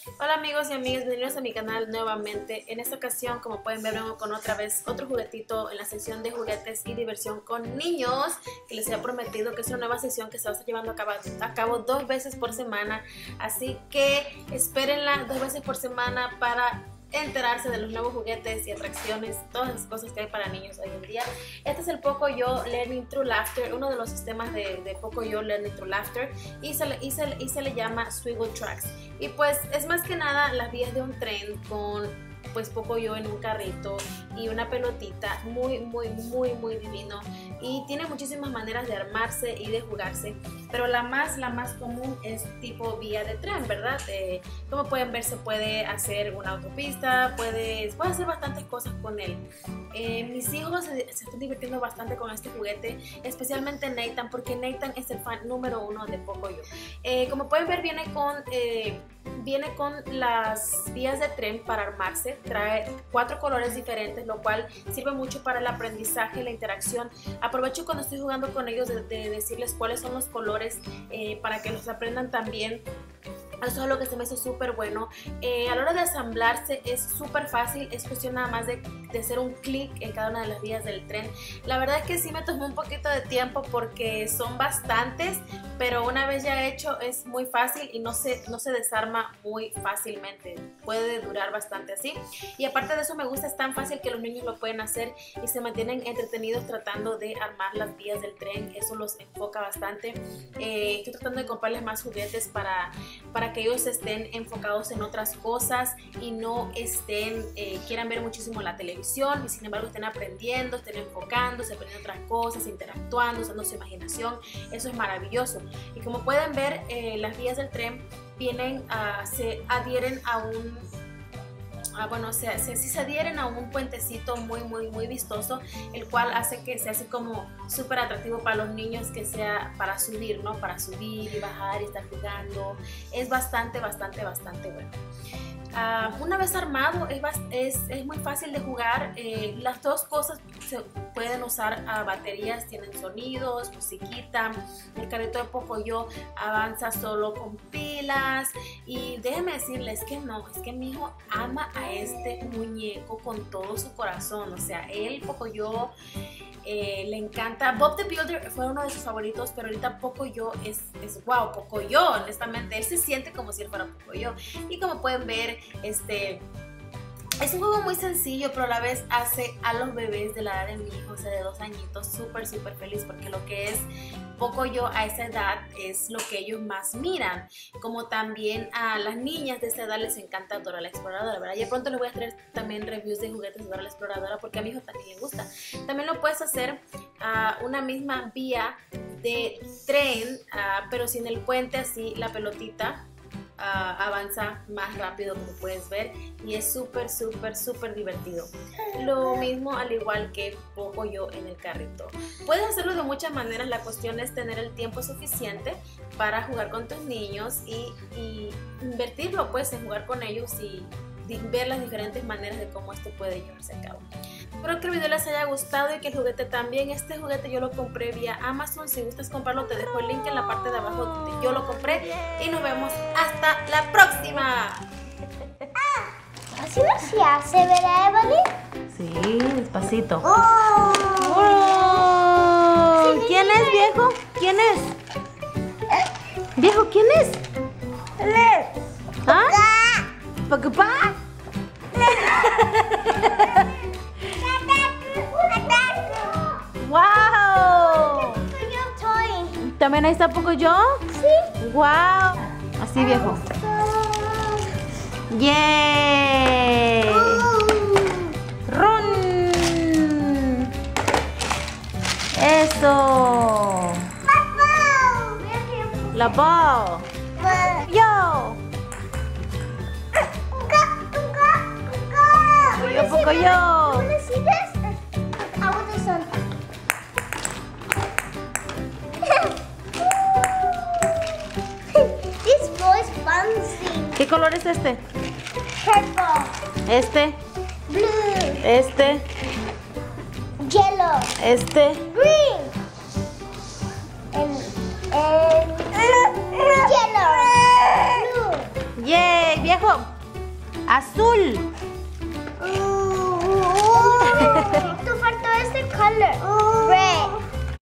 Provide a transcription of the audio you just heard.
Hola amigos y amigas, bienvenidos a mi canal nuevamente. En esta ocasión, como pueden ver, vengo con otra vez otro juguetito en la sección de juguetes y diversión con niños, que les había prometido que es una nueva sección que se va a estar llevando a cabo 2 veces por semana. Así que espérenla 2 veces por semana para enterarse de los nuevos juguetes y atracciones, todas las cosas que hay para niños hoy en día. Este es el Pocoyo Learning Through Laughter, uno de los sistemas de Pocoyo Learning Through Laughter, y se le llama Swiggle Tracks. Y pues es más que nada las vías de un tren con pues Pocoyo en un carrito y una pelotita, muy divino, y tiene muchísimas maneras de armarse y de jugarse, pero la más común es tipo vía de tren, ¿verdad? Como pueden ver, se puede hacer una autopista, puede hacer bastantes cosas con él. Mis hijos se están divirtiendo bastante con este juguete, especialmente Nathan, porque Nathan es el fan número 1 de Pocoyo. Como pueden ver, viene con las vías de tren para armarse, trae 4 colores diferentes, lo cual sirve mucho para el aprendizaje y la interacción. Aprovecho cuando estoy jugando con ellos de decirles cuáles son los colores para que los aprendan también. Eso es lo que se me hizo súper bueno. A la hora de asamblarse es súper fácil, es cuestión nada más de hacer un clic en cada una de las vías del tren. La verdad es que sí me tomó un poquito de tiempo porque son bastantes, pero una vez ya hecho es muy fácil y no se desarma muy fácilmente. Puede durar bastante así. Y aparte de eso, me gusta, es tan fácil que los niños lo pueden hacer y se mantienen entretenidos tratando de armar las vías del tren. Eso los enfoca bastante. Estoy tratando de comprarles más juguetes para que ellos estén enfocados en otras cosas y no quieran ver muchísimo la televisión, y sin embargo estén aprendiendo, estén enfocándose, aprendiendo otras cosas, interactuando, usando su imaginación. Eso es maravilloso. Y como pueden ver, las vías del tren se adhieren a un se adhieren a un puentecito muy vistoso, el cual hace que sea así como súper atractivo para los niños, que sea para subir, ¿no? Para subir y bajar y estar jugando. Es bastante bueno. Una vez armado es muy fácil de jugar. Las dos cosas se pueden usar a baterías, tienen sonidos, musiquita. El carrito de Pocoyo avanza solo con pilas, y déjenme decirles que es que mi hijo ama a este muñeco con todo su corazón. O sea, él, Pocoyo, le encanta. Bob the Builder fue uno de sus favoritos, pero ahorita Pocoyo es wow, Pocoyo, honestamente, él se siente como si él fuera Pocoyo. Y como pueden ver, es un juego muy sencillo, pero a la vez hace a los bebés de la edad de mi hijo, o sea, de 2 añitos, súper feliz, porque lo que es Pocoyo a esa edad es lo que ellos más miran. Como también a las niñas de esa edad les encanta Dora la Exploradora, ¿verdad? Y pronto les voy a traer también reviews de juguetes de Dora la Exploradora, porque a mi hijo también le gusta. También lo puedes hacer a una misma vía de tren, pero sin el puente, así la pelotita avanza más rápido, como puedes ver, y es súper divertido. Lo mismo al igual que Pocoyo en el carrito. Puedes hacerlo de muchas maneras, la cuestión es tener el tiempo suficiente para jugar con tus niños y invertirlo pues en jugar con ellos y ver las diferentes maneras de cómo esto puede llevarse a cabo. Espero que el video les haya gustado y que el juguete también. Este juguete yo lo compré vía Amazon. Si gustas comprarlo, te dejo el link en la parte de abajo donde yo lo compré. Y nos vemos hasta la próxima. Así no se hace, ¿verdad, Evelyn? Sí, despacito. Oh. Oh. ¿Quién es, viejo? ¿Quién es? Viejo, ¿quién es? ¿Ah? ¿Papá? ¡Wow! ¿También ahí está Pocoyo? Sí. ¡Wow! Así, viejo. ¡Yay! ¡Run! ¡Eso! ¡La ball! ¡Yo! Pocoyo. Wanna see this? I want this one. This boy's fancy. ¿Qué color es este? Purple. Este. Blue. Este. Yellow. Este. Green. And yellow. Blue. ¡Yay! Viejo. Azul. Tú faltó este color.